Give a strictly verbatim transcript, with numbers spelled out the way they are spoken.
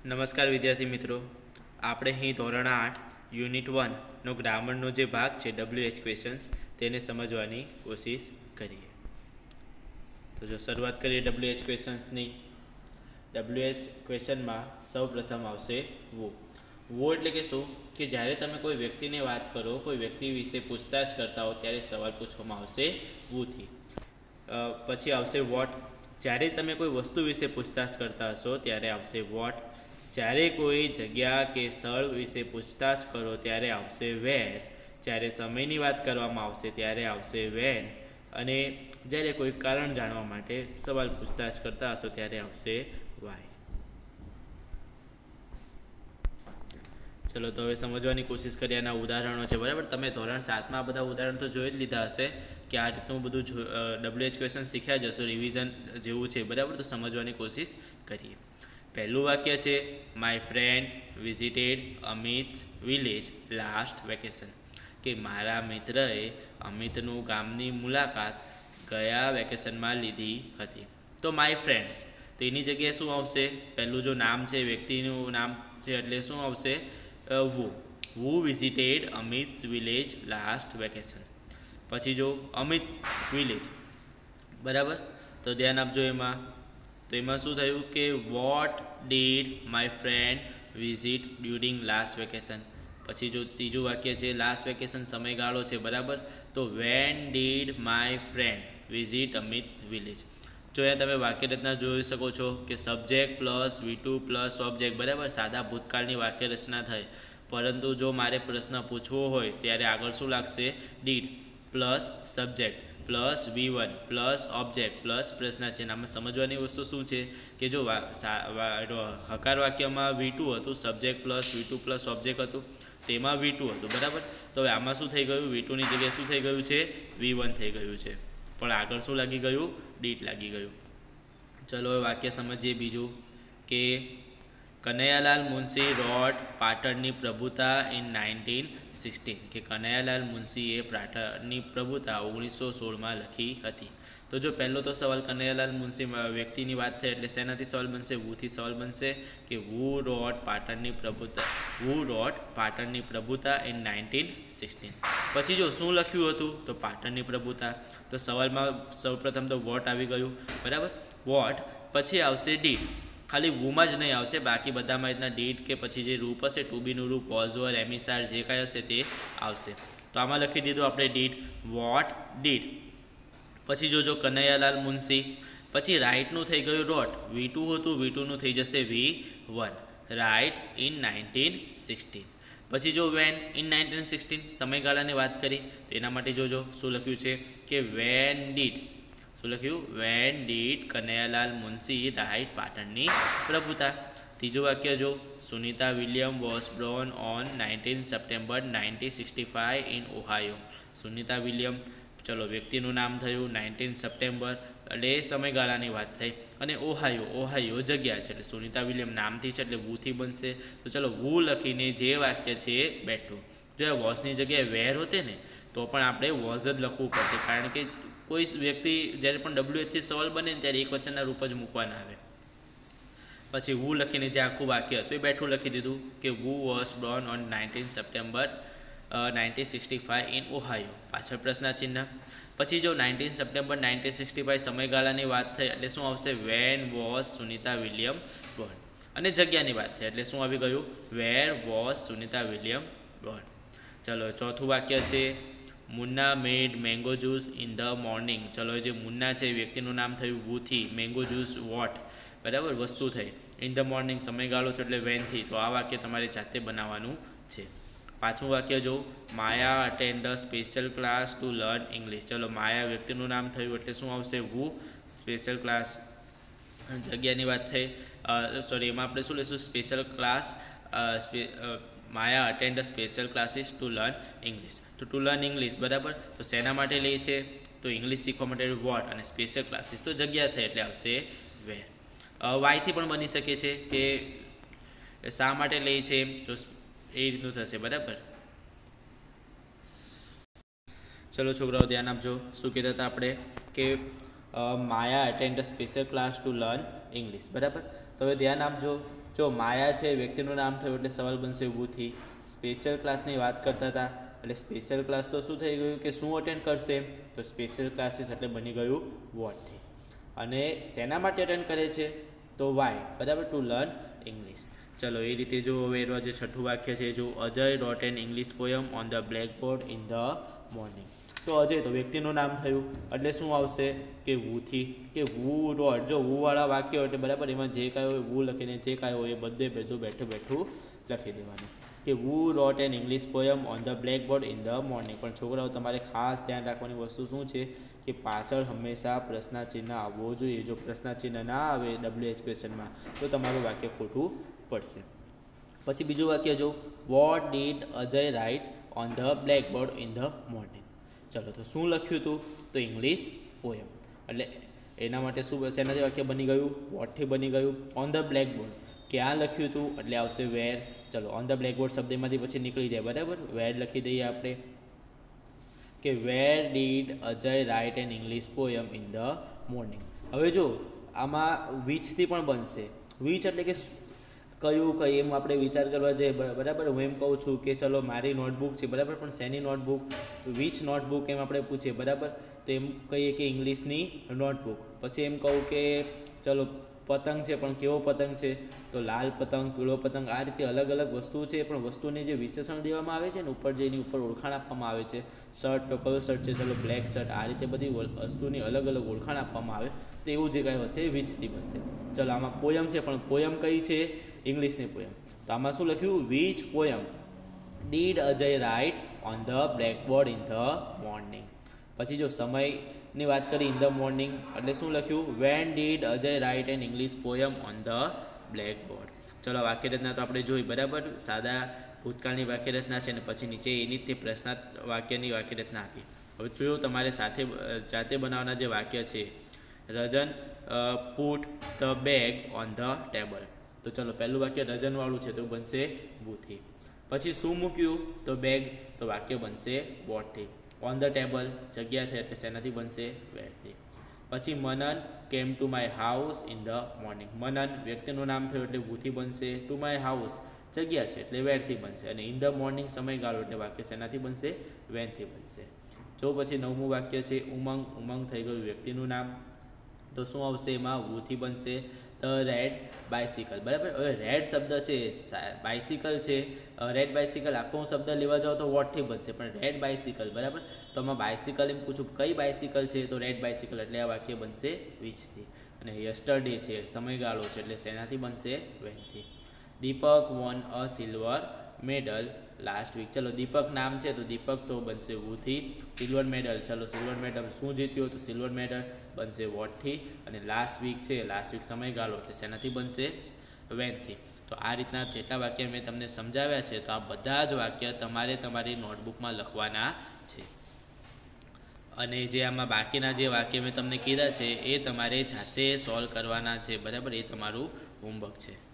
નમસ્કાર વિદ્યાર્થી મિત્રો, આપણે અહીં ધોરણ આઠ યુનિટ વનનો ગ્રામરનો જે ભાગ છે ડબલ્યુ એચ ક્વેશ્ચન્સ તેને સમજવાની કોશિશ કરીએ. તો જો શરૂઆત કરીએ ડબલ્યુ એચ ક્વેશ્ચન્સની. ડબલ્યુ એચ ક્વેશ્ચનમાં સૌ પ્રથમ આવશે વો. વો એટલે કે શું કે જ્યારે તમે કોઈ વ્યક્તિને વાત કરો, કોઈ વ્યક્તિ વિશે પૂછતાછ કરતા હો ત્યારે સવાલ પૂછવામાં આવશે વોથી. પછી આવશે વોટ. જ્યારે તમે કોઈ વસ્તુ વિશે પૂછતાછ કરતા હશો ત્યારે આવશે વોટ. જ્યારે કોઈ જગ્યા કે સ્થળ વિશે પૂછતાછ કરો ત્યારે આવશે વેર. જ્યારે સમયની વાત કરવામાં આવશે ત્યારે આવશે વેન. અને જ્યારે કોઈ કારણ જાણવા માટે સવાલ પૂછતાછ કરતા હશો ત્યારે આવશે વાય. ચલો તો હવે સમજવાની કોશિશ કરીએ. આના ઉદાહરણો છે, બરાબર. તમે ધોરણ સાતમાં આ બધા ઉદાહરણ તો જોઈ જ લીધા હશે કે આ રીતનું બધું ડબલ્યુ એચ ક્વેશ્ચન શીખ્યા જશો, રિવિઝન જેવું છે, બરાબર. તો સમજવાની કોશિશ કરીએ. પહેલું વાક્ય છે, my friend visited Amit's village last vacation. કે મારા મિત્રએ અમિતનું ગામની મુલાકાત ગયા વેકેશનમાં લીધી હતી. તો માય ફ્રેન્ડ્સ, તો એની જગ્યાએ શું આવશે? પહેલું જો નામ છે, વ્યક્તિનું નામ છે, એટલે શું આવશે? Who. Who visited Amit's village last vacation. પછી જો અમિત વિલેજ, બરાબર. તો ધ્યાન આપજો એમાં. તો એમાં શું થયું કે what did my friend visit during last vacation. પછી જો ત્રીજું વાક્ય છે, લાસ્ટ વેકેશન સમયગાળો છે, બરાબર. તો when did my friend visit Amit village. જો અહીંયા તમે વાક્ય રચના જોઈ શકો છો કે subject plus V two plus object, બરાબર. સાદા ભૂતકાળની વાક્ય રચના થઈ. પરંતુ જો મારે પ્રશ્ન પૂછવો હોય ત્યારે આગળ શું લાગશે? Did plus subject plus V one plus object plus પ્રશ્ન ચિહ્ન. આમાં સમજવાની વસ્તુ શું છે કે જો હકાર વાક્યમાં વી ટુ હતું, subject plus V two plus object હતું, તેમાં વી ટુ હતું, બરાબર. તો હવે આમાં શું થઈ ગયું? વી ટુની જગ્યાએ શું થઈ ગયું છે? વી વન થઈ ગયું છે. પણ આગળ શું લાગી ગયું? ડીટ લાગી ગયું. ચલો હવે વાક્ય સમજીએ બીજું કે કનૈયાલાલ મુનશી રોટ પાટણની પ્રભુતા ઇન નાઇન્ટીન સિક્સટીન. કે કનૈયાલાલ મુનશીએ પાટણની પ્રભુતા ઓગણીસો સોળમાં લખી હતી. તો જો પહેલો તો સવાલ કનૈયાલાલ મુનશી વ્યક્તિની વાત થઈ એટલે શેનાથી સવાલ બનશે? વુથી સવાલ બનશે કે વુ રોટ પાટણની પ્રભુતા વુ રોટ પાટણની પ્રભુતા ઇન નાઇન્ટીન સિક્સટીન. પછી જો શું લખ્યું હતું? તો પાટણની પ્રભુતા. તો સવાલમાં સૌપ્રથમ તો વોટ આવી ગયું, બરાબર. વોટ, પછી આવશે ડીડ. ખાલી વુમાં જ નહીં આવશે, બાકી બધામાં રીતના ડીડ કે પછી જે રૂપ હશે, ટુ બીનું રૂપ, પોઝવર, એમિસાર, જે કાંઈ હશે તે આવશે. તો આમાં લખી દીધું આપણે ડીડ, વોટ ડીડ. પછી જોજો કનૈયાલાલ મુનશી. પછી રાઇટનું થઈ ગયું રોટ. વી ટુ હતું, વી ટુનું થઈ જશે V one. Write in nineteen sixteen. પછી જો વેન ઇન નાઇન્ટીન સિક્સટીન સમયગાળાની વાત કરી તો એના માટે જોજો શું લખ્યું છે કે વેન ડીડ. શું લખ્યું? When did Kanaiyalal Munshi write પાટણની પ્રભુતા. ત્રીજું વાક્ય જો, Sunita William was born on nineteen September nineteen sixty five in Ohio. Sunita William, ચલો વ્યક્તિનું નામ થયું, નાઇન્ટીન સપ્ટેમ્બર એટલે એ સમયગાળાની વાત થઈ. અને ઓહાયો, ઓહાયો જગ્યા છે, એટલે સુનિતા વિલિયમ નામથી છે એટલે વુથી બનશે. તો ચલો વુ લખીને જે વાક્ય છે એ બેઠું. જો એ વોઝની જગ્યાએ વેર હોતે ને તો પણ આપણે વોઝ જ લખવું પડશે, કારણ કે કોઈ વ્યક્તિ જ્યારે પણ ડબલ્યુ એચથી સવાલ બને ને ત્યારે એક વચનના રૂપ જ મૂકવાના આવે. પછી વુ લખીને જે આખું વાક્ય હતું એ બેઠું લખી દીધું કે who was born on nineteen September nineteen sixty five in Ohio. પાછળ પ્રશ્ન ચિહ્ન. પછી જો nineteen September nineteen sixty five સમયગાળાની વાત થઈ એટલે શું આવશે? When was Sunita William born. અને જગ્યાની વાત થઈ એટલે શું આવી ગયું? Where was Sunita William born. ચલો ચોથું વાક્ય છે, Munna made mango juice in the morning. ચલો જે મુન્ના છે વ્યક્તિનું નામ થયું વુથી, મેંગો જ્યુસ વોટ, બરાબર, વસ્તુ થઈ. ઇન ધ મોર્નિંગ સમયગાળો છે એટલે વેનથી. તો આ વાક્ય તમારે જાતે બનાવવાનું છે. પાછું વાક્ય જો, Maya attend the special class to learn English. ચલો માયા વ્યક્તિનું નામ થયું એટલે શું આવશે? વુ. સ્પેશિયલ ક્લાસ જગ્યાની વાત થઈ, સોરી એમાં આપણે શું લઈશું? Special class. Maya attend the special classes to learn English. તો ટુ લર્ન ઇંગ્લિશ, બરાબર. તો શેના માટે લે છે? તો ઇંગ્લિશ શીખવા માટે વોટ, અને સ્પેશિયલ ક્લાસીસ તો જગ્યા થઈ એટલે આવશે વેર. વાયથી પણ બની શકે છે કે શા માટે લે છે, તો એ રીતનું થશે, બરાબર. ચલો છોકરાઓ ધ્યાન આપજો. શું કહેતા હતા આપણે કે Maya attend the special class to learn English, બરાબર. તો હવે ધ્યાન આપજો. જો માયા છે વ્યક્તિનું નામ થયું એટલે સવાલ બનશે વુથી. સ્પેશિયલ ક્લાસની વાત કરતા હતા એટલે સ્પેશિયલ ક્લાસ તો શું થઈ ગયું કે શું અટેન્ડ કરશે, તો સ્પેશિયલ ક્લાસીસ એટલે બની ગયું વોટથી. અને શેના માટે અટેન્ડ કરે છે, તો વાય, બરાબર, ટુ લર્ન ઇંગ્લિશ. ચલો એ રીતે જો હવે એનો જે છઠ્ઠું વાક્ય છે, જો Ajay wrote an English poem on the blackboard in the morning. તો અજય તો વ્યક્તિનું નામ થયું એટલે શું આવશે કે વુથી, કે વુ રોટ. જો વુવાળા વાક્ય એટલે બરાબર એમાં જે કાંઈ હોય વુ લખીને જે કાંઈ હોય એ બધે બધું બેઠું બેઠું લખી દેવાનું કે who wrote an English poem on the blackboard in the morning. પણ છોકરાઓ તમારે ખાસ ધ્યાન રાખવાની વસ્તુ શું છે કે પાછળ હંમેશા પ્રશ્નાચિહ્ન આવવો જોઈએ. જો પ્રશ્નાચિહ્ન ના આવે ડબલ્યુએચ ક્વેશ્ચનમાં તો તમારું વાક્ય ખોટું પડશે. પછી બીજું વાક્ય જો what did Ajay write on the blackboard in the morning. ચલો તો શું લખ્યું હતું, તો ઇંગ્લિશ પોયમ. એટલે એના માટે શું શેનાથી વાક્ય બની ગયું, વોટથી બની ગયું. ઓન ધ બ્લેકબોર્ડ ક્યાં લખ્યું હતું એટલે આવશે વેર. ચલો ઓન ધ બ્લેકબોર્ડ શબ્દમાંથી પછી નીકળી જાય, બરાબર. વેર લખી દઈએ આપણે કે where did Ajay write an English poem in the morning. હવે જો આમાં વીચથી પણ બનશે. વીચ એટલે કે કયું કઈ એમ આપણે વિચાર કરવા જઈએ, બરાબર. હું એમ કહું છું કે ચલો મારી નોટબુક છે, બરાબર, પણ શેની નોટબુક, વીચ નોટબુક એમ આપણે પૂછીએ, બરાબર. તો એમ કહીએ કે ઇંગ્લિશની નોટબુક. પછી એમ કહું કે ચલો પતંગ છે, પણ કેવો પતંગ છે, તો લાલ પતંગ, પીળો પતંગ. આ રીતે અલગ અલગ વસ્તુ છે, પણ વસ્તુની જે વિશેષણ દેવામાં આવે છે ને ઉપર જે એની ઉપર ઓળખાણ આપવામાં આવે છે. શર્ટ તો કયો શર્ટ છે, ચલો બ્લેક શર્ટ. આ રીતે બધી વસ્તુની અલગ અલગ ઓળખાણ આપવામાં આવે તો એવું જે કાંઈ હશે એ વીચથી બનશે. ચલો આમાં પોયમ છે, પણ પોયમ કઈ છે, ઇંગ્લિશની પોયમ. તો આમાં શું લખ્યું, which poem did Ajay write on the blackboard in the morning. પછી જો સમયની વાત કરી ઇન ધ મોર્નિંગ એટલે શું લખ્યું, when did Ajay write an English poem on the blackboard. ચલો વાક્યરચના તો આપણે જોઈ, બરાબર. સાદા ભૂતકાળની વાક્યરચના છે ને પછી નીચે એની જ તે પ્રશ્નાર્થ વાક્યની વાક્યરચના આપી. હવે જોયું તમારે સાથે જાતે બનાવવાના જે વાક્ય છે, Rajan put the bag on the table. તો ચલો પહેલું વાક્ય રજનવાળું છે તો બનશે વુથી. પછી શું મૂક્યું, તો બેગ, તો વાક્ય બનશે બોટથી. ઓન ધ ટેબલ જગ્યા થઈ એટલે શેનાથી બનશે, વેરથી. પછી Manan came to my house in the morning. Manan વ્યક્તિનું નામ થયું એટલે વુથી બનશે. ટુ માય હાઉસ જગ્યા છે એટલે વેરથી બનશે. અને ઇન ધ મોર્નિંગ સમયગાળો એટલે વાક્ય શેનાથી બનશે, વેનથી બનશે. જો પછી નવમું વાક્ય છે ઉમંગ. ઉમંગ થઈ ગયું વ્યક્તિનું નામ, તો શું આવશે એમાં, વુથી બનશે. ધ રેડ બાઇસિકલ, બરાબર. હવે રેડ શબ્દ છે, બાઇસિકલ છે, રેડ બાઇસિકલ આખો શબ્દ લેવા જાઓ તો વોટથી બનશે, પણ રેડ બાઇસિકલ, બરાબર. તો આમાં બાઇસિકલ એમ પૂછું કઈ બાઇસિકલ છે, તો રેડ બાઇસિકલ એટલે આ વાક્ય બનશે વીચથી. અને યસ્ટરડે છે સમયગાળો છે એટલે શેનાથી બનશે, વેનથી. Deepak won a silver medal last week. ચલો દીપક નામ છે તો દીપક તો બનશે વુથી. સિલ્વર મેડલ, ચલો સિલ્વર મેડલ શું જીત્યું તો સિલ્વર મેડલ બનશે વોટથી. અને લાસ્ટ વીક છે, લાસ્ટ વીક સમયગાળો એટલે શેનાથી બનશે, વેનથી. તો આ રીતના જેટલા વાક્ય મેં તમને સમજાવ્યા છે તો આ બધા જ વાક્ય તમારે તમારી નોટબુકમાં લખવાના છે. અને જે આમાં બાકીના જે વાક્ય મેં તમને કીધા છે એ તમારે જાતે સોલ્વ કરવાના છે, બરાબર. એ તમારું હોમવર્ક છે.